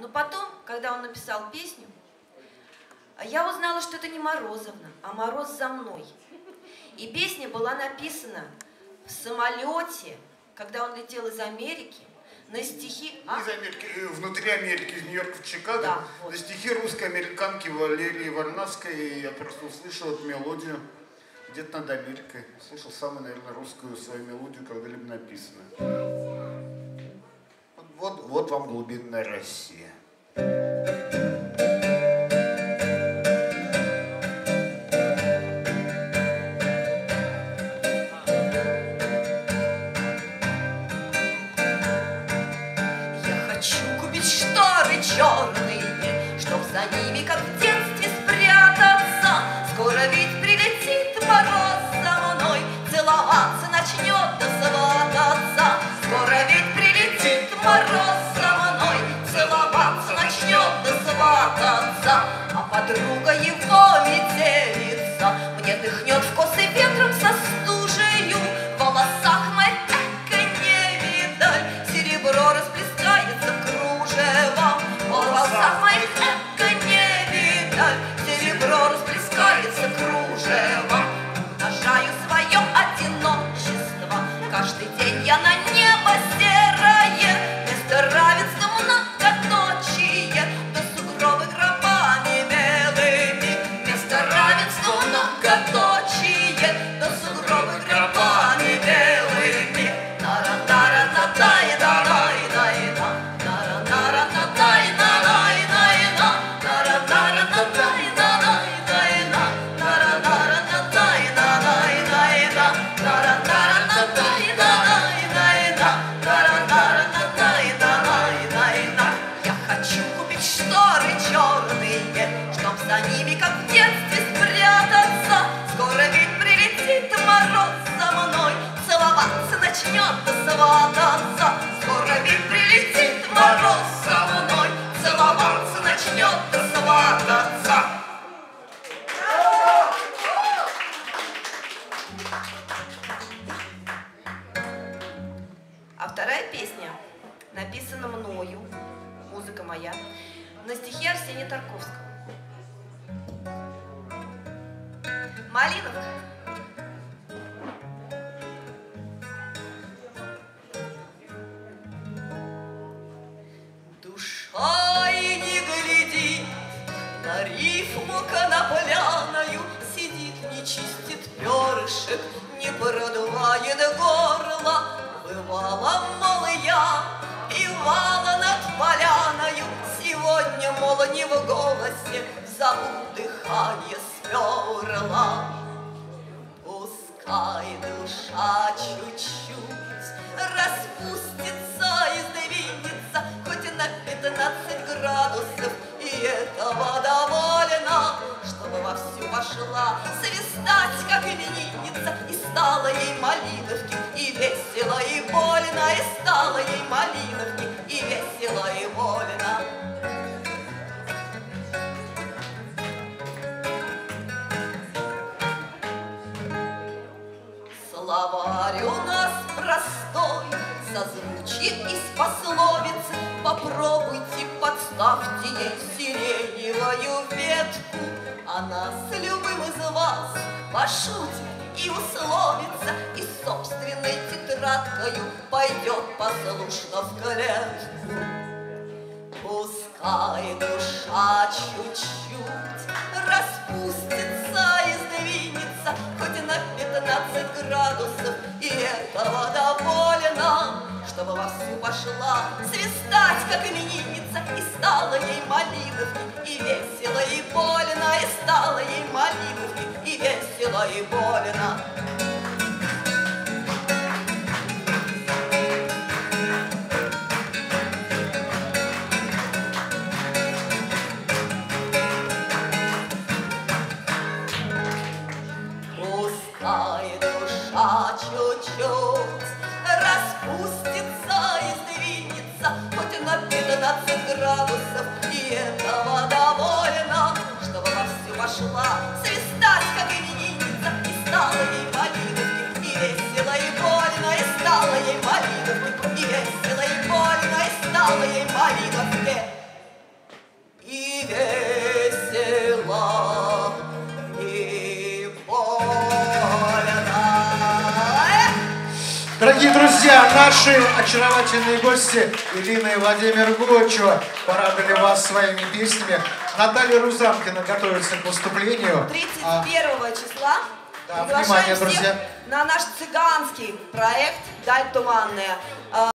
Но потом, когда он написал песню, я узнала, что это не Морозовна, а «Мороз за мной». И песня была написана в самолете, когда он летел из Америки, на стихи... Из Америки, внутри Америки, из Нью-Йорка в Чикаго, да, вот. На стихи русской американки Валерии Варнавской. И я просто услышал эту мелодию где-то над Америкой. Слышал самую, наверное, русскую свою мелодию, когда-либо написанную. Вот вам глубинная Россия. Черные, чтоб за ними, как в детстве, спрятаться. Скоро ведь прилетит мороз за мной, целоваться начнет да свататься. Скоро ведь прилетит мороз за мной, целоваться начнет да свататься. А подруга его метелица мне дыхнет в косы ветром со стужею. В волосах моих эко не видаль, серебро расплескается кружевом. В волосах моих эко не видаль, серебро расплескается кружевом. Умножаю свое одиночество, каждый день я на небо серое. Вместо равенства многоточие, да сугробы гробами белыми. Вместо равенства многоточие, да сугробы гробами белыми. За ними, как в детстве, спрятаться. Скоро ведь прилетит мороз за мной, целоваться начнет да свататься. Скоро ведь прилетит мороз за мной, целоваться начнет да свататься. А вторая песня написана мною, музыка моя, на стихи Арсения Тарковского. Малиновка. Душа и не глядит на рифму конопляную, сидит, не чистит перышек, не продувает горло. Бывала, мол, я певала над поляною, сегодня, мол, не в голосе, зовут дыхание сперла. Пускай душа чуть-чуть распустится и сдвинется, хоть на 15 градусов, и этого довольно, чтобы вовсю пошла свистать, как именинница, и стало ей малиновки, и весело, и больно, и стало ей малиновки, и весело, и больно. Словарь у нас простой, созвучит из пословицы. Попробуйте, подставьте ей сиреневую ветку. Она с любым из вас пошутит и условится, и собственной тетрадкою пойдет послушно в клетку. Пускай душа чуть-чуть распустится и сдвинется, хоть на 15 градусов, и этого довольно, чтобы вовсю пошла свистать, как именинница, и стало ей малиновки, и весело, и больно, и стало ей малиновки, и весело, и больно. Пускай душа чуть-чуть распустится и сдвинется, хоть на 15 градусов, и этого довольно, чтобы вовсю пошла свистать, как именинница, и стала ей Дорогие друзья, наши очаровательные гости Ирина и Владимир Гочева порадовали вас своими песнями. Наталья Рузанкина готовится к выступлению. 31 числа Да, приглашаем внимание, всех друзья. на наш цыганский проект «Даль туманная».